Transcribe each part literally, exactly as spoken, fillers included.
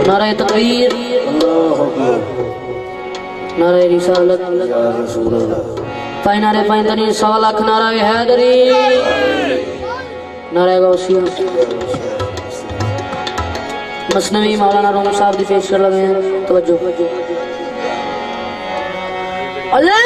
नारे तकबीर, नारे रिसालत, पाई नारे पाई तनी सवा लाख नारे हैदरी, नारे गौसिया। मसनवी मौलाना रूम साहब की पेश कर लगे हैं, तवज्जो। अल्लाह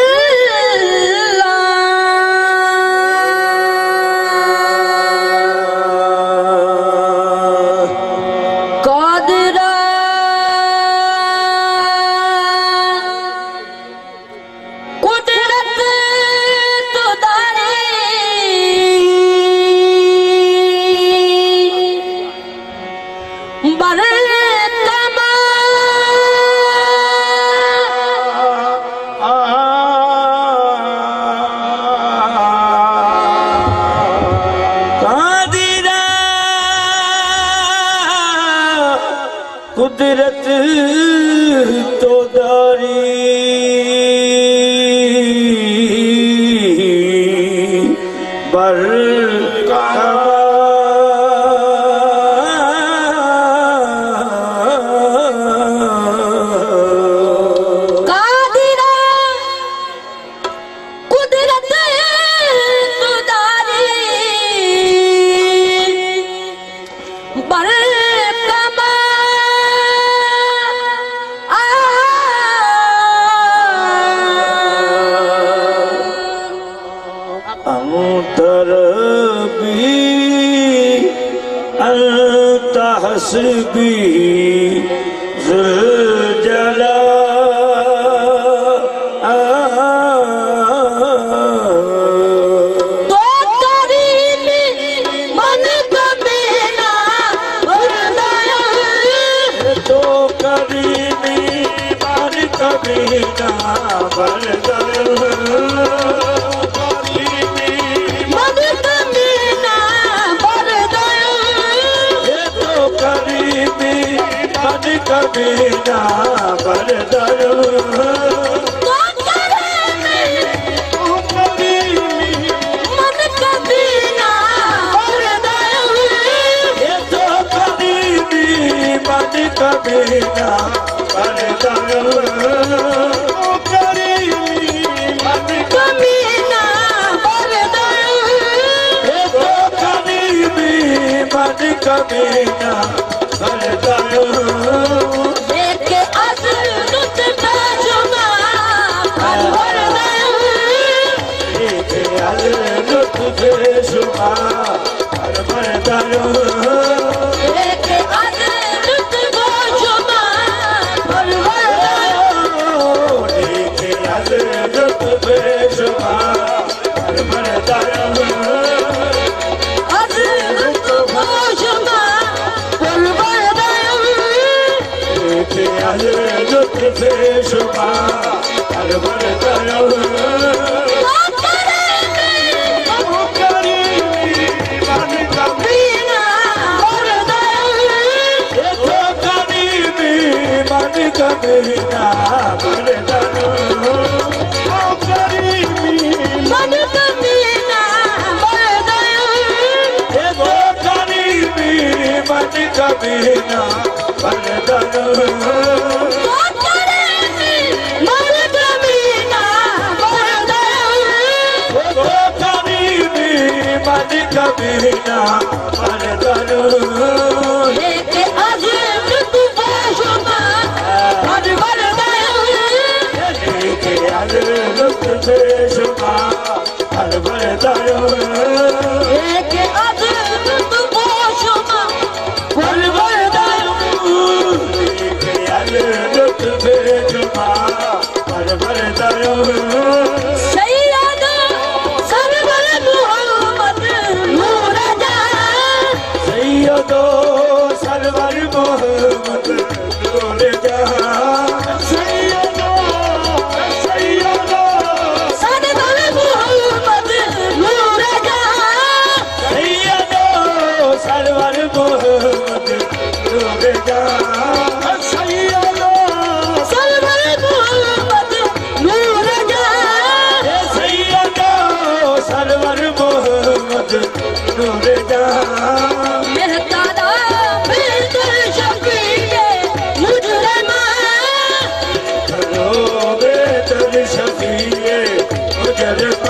कुदरत तो दारी बर हस्बी ज़ुलजला तो करीमी मन कमीना बरदाया, तो करीमी मन कमीना बरदाया, कबीना बरदायो, तो करीमी मन कबीना बरदायो, तो करीमी मन कबीना बरदायो, तो करीमी मन कबीना बरदायो, तो करीमी मन कबीना बरदायो। कबीना बरदायो, ओ करीमी मन कबीना बरदायो, ओ करीमी मन कबीना बरदायो, ओ करीमी मन कबीना बरदायो, ओ करीमी मन कबीना बरदायो।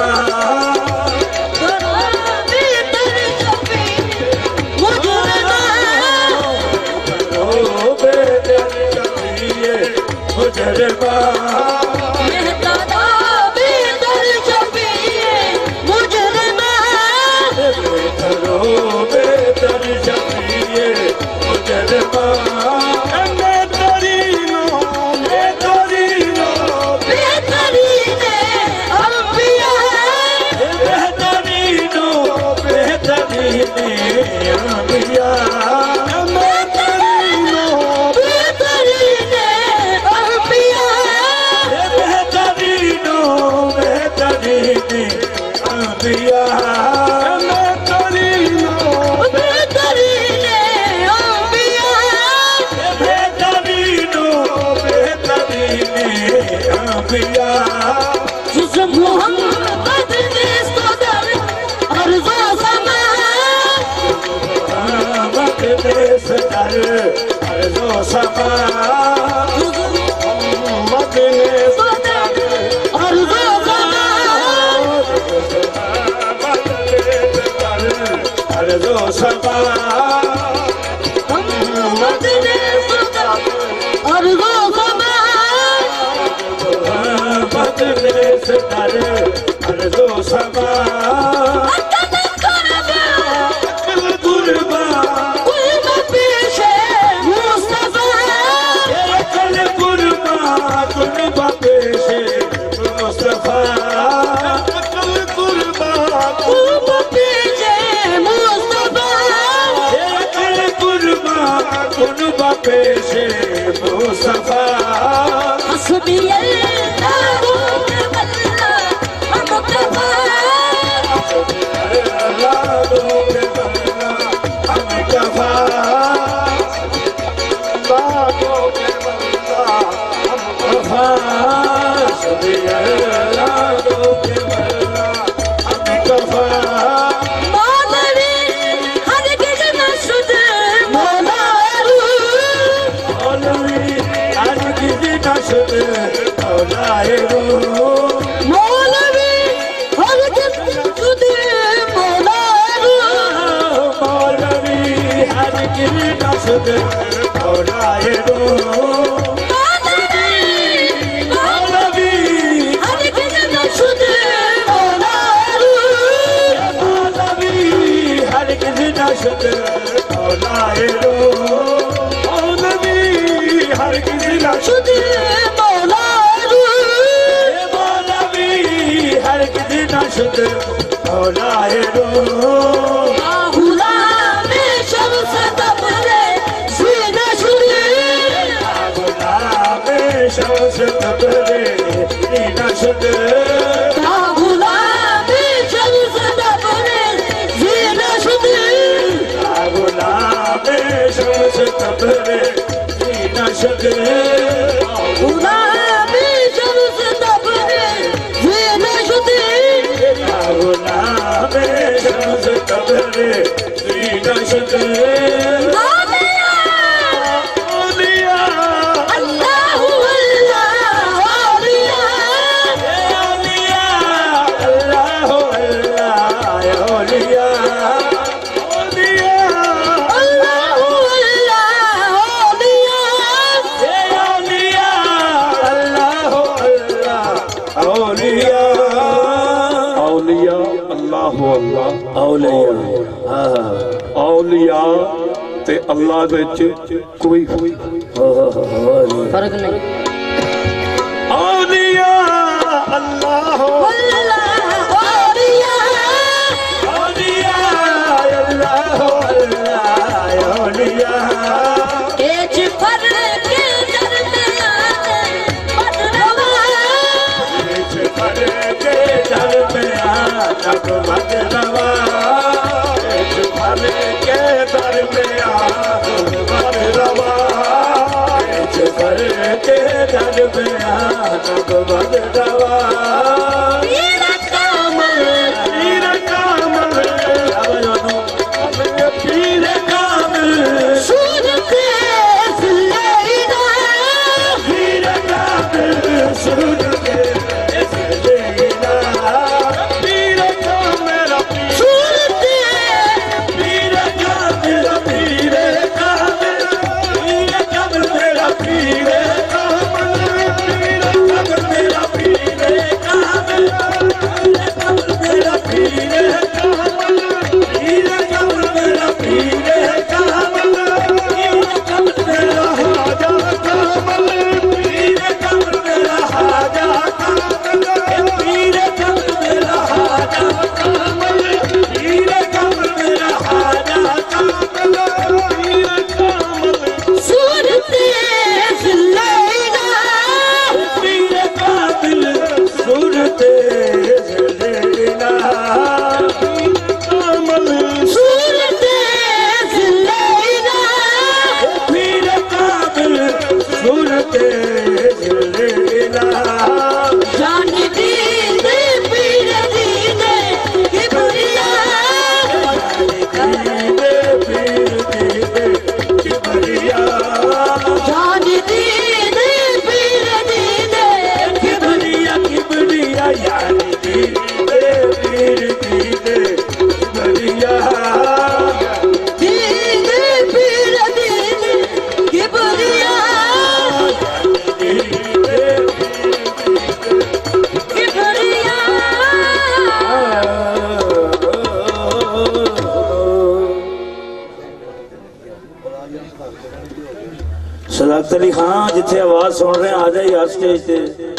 औलिया ते अल्लाह विच कोई फर्क नहीं। औलिया अल्लाह औलिया औलिया अल्लाह औलिया एच फर्क दरमियान बदलवा एच फर्क दरमियान बदलवा के दरमियान बदलवा के दरमियान बदलवा पीर कामल पीर कामल पीर कामल सूर के फुलेदा पीर कामल सूर के फुलेदा तख्त अली खां जिथे आवाज सुन रहे हैं आ जाइए यार स्टेज पे।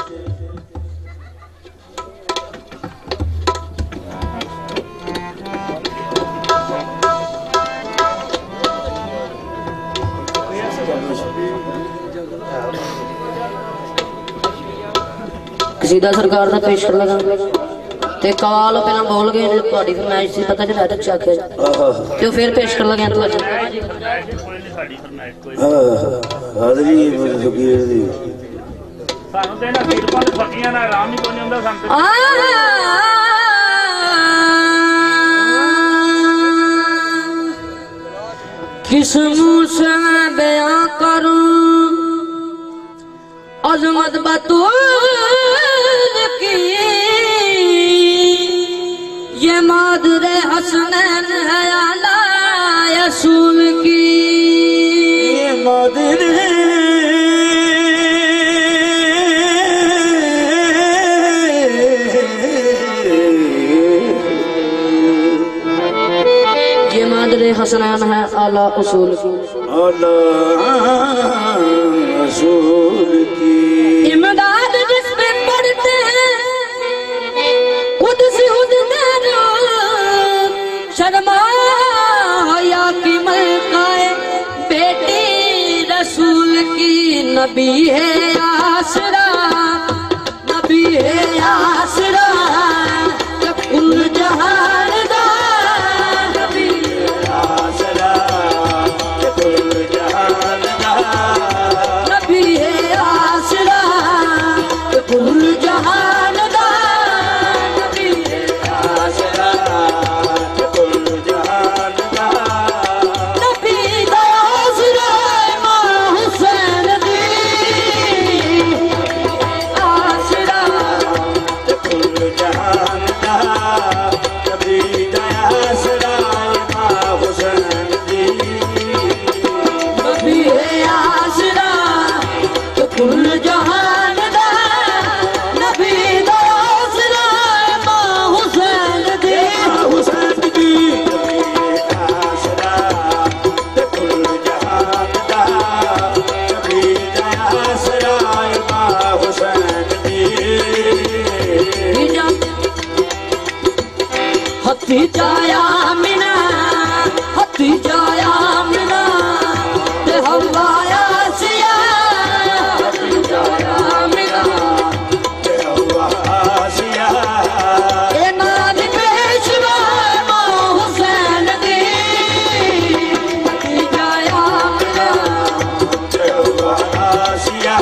कसीदा सरकार का पेश कर लगा ते कवाल पहला बोल गए ने ਤੁਹਾਡੀ फरमाइश से पता चला तक चाखे ते फिर पेश कर लगे तो हाज़री फकीर दी सानू ते ना कीरतां ते फकीयां ना आराम ही कोनी हुंदा संत किस मुंह से मैं बयां करूं अजमत बतूल की ये मादरे हसनैन है आला रसूल की ये मादरे ये मादरे हसनैन है आला उसूल की आला रसूल की इमदाद जिसमें पढ़ते हैं खुद से खुद शर्मा या की मलकाए बेटी रसूल की नबी है आसरा नबी है आसरा कुल जहान दा नबी आसरा कुल जहान दा नबी है आसरा कुल जहान दा नबी है आसरा कुल जहान दा नबी दा आसरा मां हुसैन दी आसरा कुल जहान दा नबी दा आसरा मां हुसैन दी नबी है आसरा कुल जहान दा नबी दा आसरा मां हुसैन दी हुसैन दी आसरा कुल जहान दा नबी दा आसरा मां हुसैन दी हथी जाया मिना हथी जाया मिना ते हवाया सिया हथी जाया मिना आसिया ए नाद पेशवा मां हुसैन दी हथी जाया मिना आसिया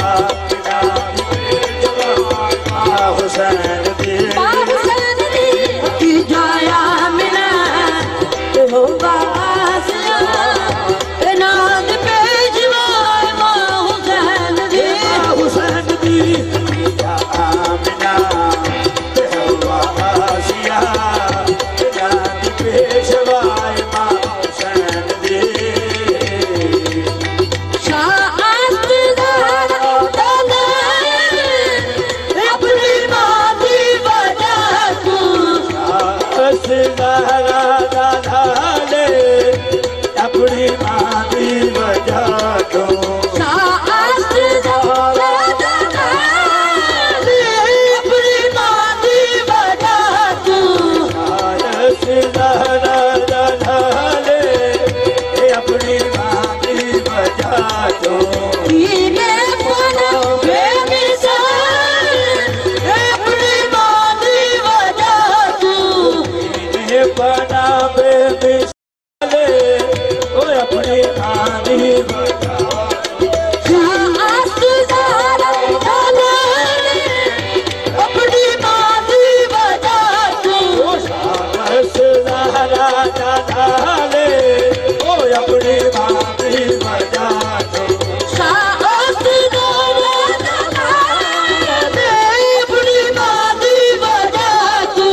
हुसैन दी मां हुसैन दी हथी जाया मिना ते हवाया सिया ए नाद पेशवा मां हुसैन दी हुसैन दी आमिना आसिया पेशवा मां हुसैन दी अपनी मां की वजह तू असदारा दादा ले अपनी मां की वजह तो अपनी मां की वजह तू असदारा दादा ले अपनी मां की वजह तो कीने पना बेमिसाल अपनी मां की वजह तू बना बेमिसाले ओ अपनी मां की वजह अपनी मां की वजह तू असदारा दादा ले ओ अपनी मां की वजह तो अपनी मां की वजह तू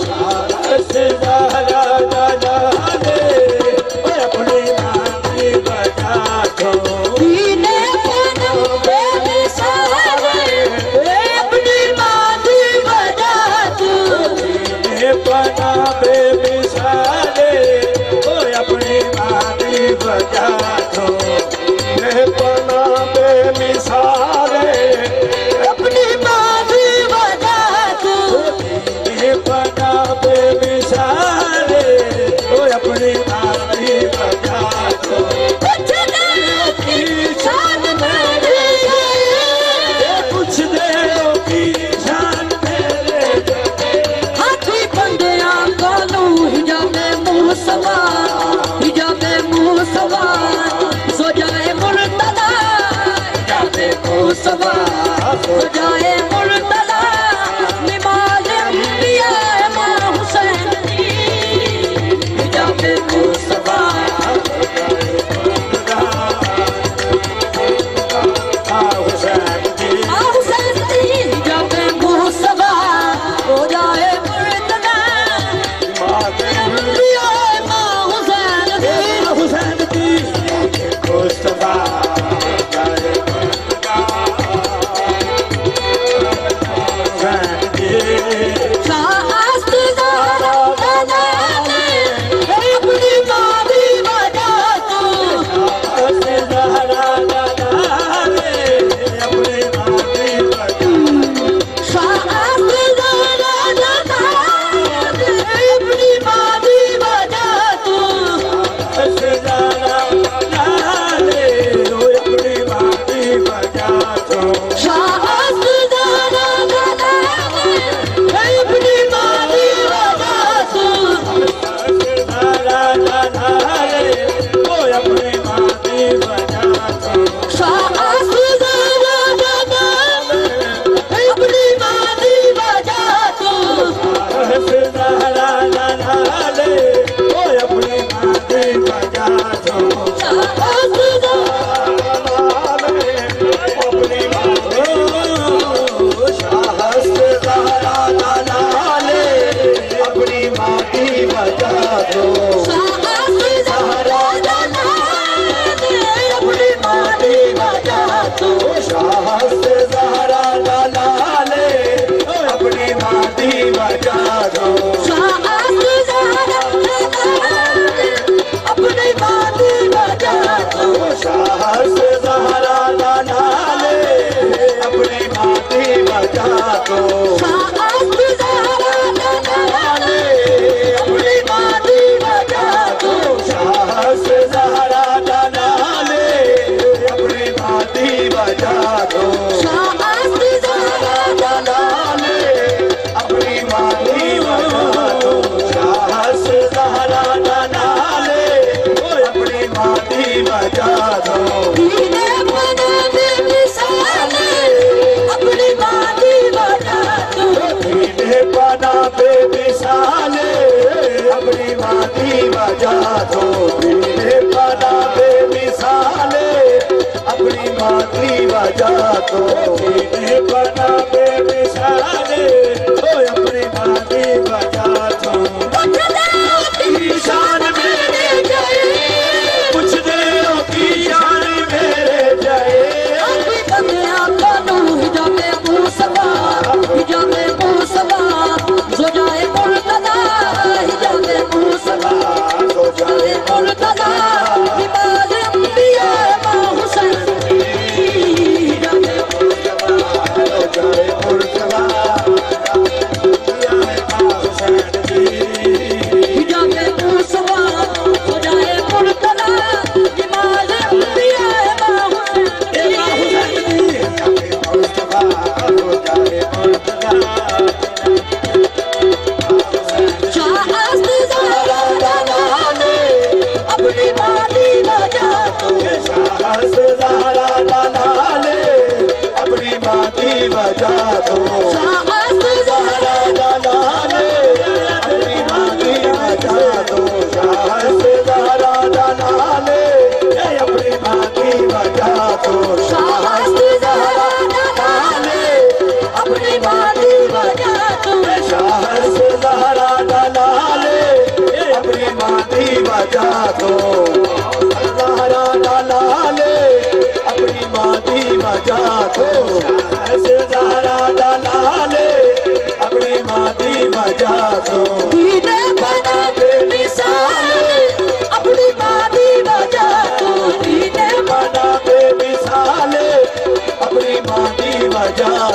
असदारा दादा ले ओ अपनी मां की वजह तो कीने पना बेमिसाल अपनी मां की वजह तू बना बेमिसाले ओ अपनी मां की वजह तो बना बेमिसाले अपनी माँ की वजह तू दीने पना बेमिसाले ओ अपनी माँ की वजह तो कुछ देर की शान मेरी कुछ देरों की शान मेरे हाथी बंदियां कानू हिजाबे मुँह सवार हिजाबे मुँह सवार सो जाए मुर्तदा हिजाबे मुँह सवार सो जाए मुर्तदा नमाज अंबिया माँ हुसैन की हिजाबे मुँह सवार हुसैन जी माँ हुसैन की हिजाबे मुँह सवार हो जाए मुर्तदा अंबिया माँ हुसैन की हुसैन जी मुस्तफा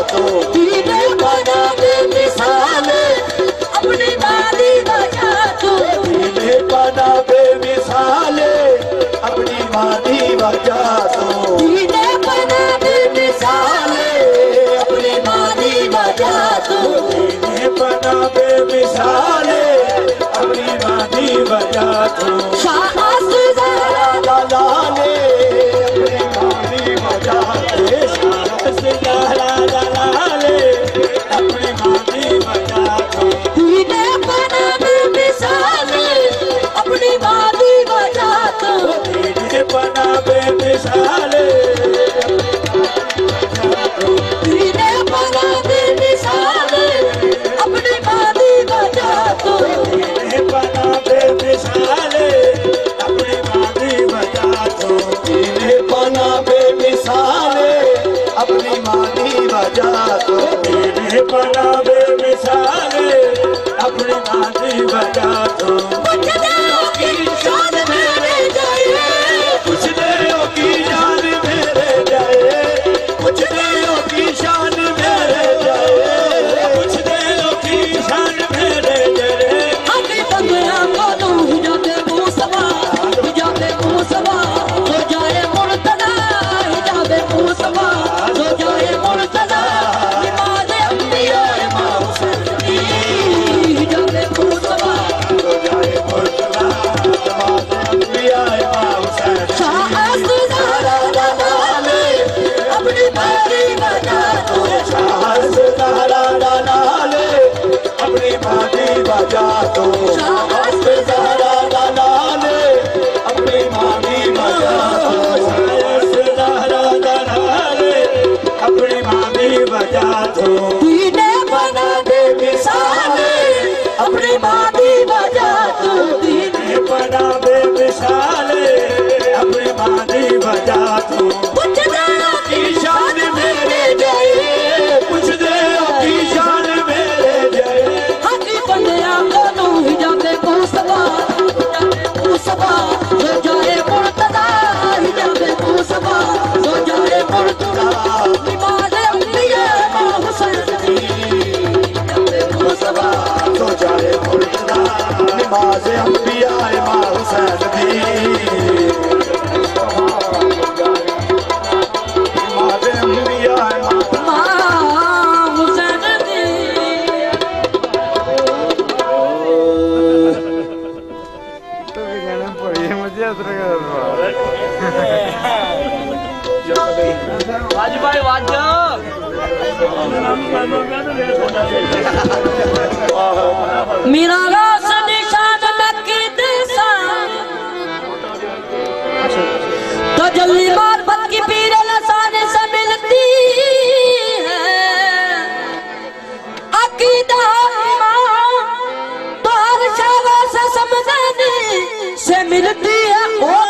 तो दीने बना बेमिसाल अपनी माली वजह तो दीने बना बेमिसाल अपनी माली वजह तो दीने बना बेमिसाल अपनी माली वजह तो दीने बना बेमिसाल अपनी माली वजह तो शाहस ज़हरा दलाले अपनी माली वजह तो शाहस ज़हरा दलाले अपनी माली वजह तो दीने बना बेमिसाल अपनी माली वजह तो दीने बना बेमिसाल दीने बना बेमिसाल अपनी माली वजह तो दीने बना बेमिसाल अपनी माली वजह तो दीने बना बेमिसाल अपनी माली वजह तो दीने बना बेमिसाल अपनी माली वजह तो कुछ देरों की शान मेरे जाए कुछ देरों की जान मेरे जाए कुछ देरों की शान मेरे जाए कुछ देरों की शान मेरे जाए आगे बंदियां को हिजाबे मूसवा हिजाबे मूसवा हो जाए मुर्तदा हिजाबे मूसवा हो जाए मुर्तदा नमाज अंबिया इमाम हुसैन की हिजाबे मूसवा हो जाए मुर्तदा नमाज़ अंबिया इमाम हुसैन शाहस ज़हरा दलाले अपनी माली वजह तो शाहस ज़हरा दलाले अपनी माली वजह तो शाहस ज़हरा दलाले अपनी माली वजह तो शाहस ज़हरा दलाले अपनी माली वजह तो दीने बना बेमिसाल अपनी माली वजह तो दीने बना बेमिसाल अपनी माली वजह तो कुछ देरों की शान मेरे जाए कुछ देरों की शान मेरे जाए हाथी बंदियां को हिजाबे मूसवा हिजाबे मूसवा हो जाए मुर्तदा हिजाबे मूसवा हो जाए मुर्तदा नमाज अंबिया इमाम हुसैन की हिजाबे मूसवा तो जाए मुर्तदा नमाज़ अंबिया इमाम हुसैन की नमाज़ अंबिया इमाम इमाम हुसैन की भाई वाज मेरा रास निशान मक्की देसा तजल्ली मार्फत की पीर लसाने से मिलती है अकीदा ईमान तो हर शवा से समझाने से मिलती है।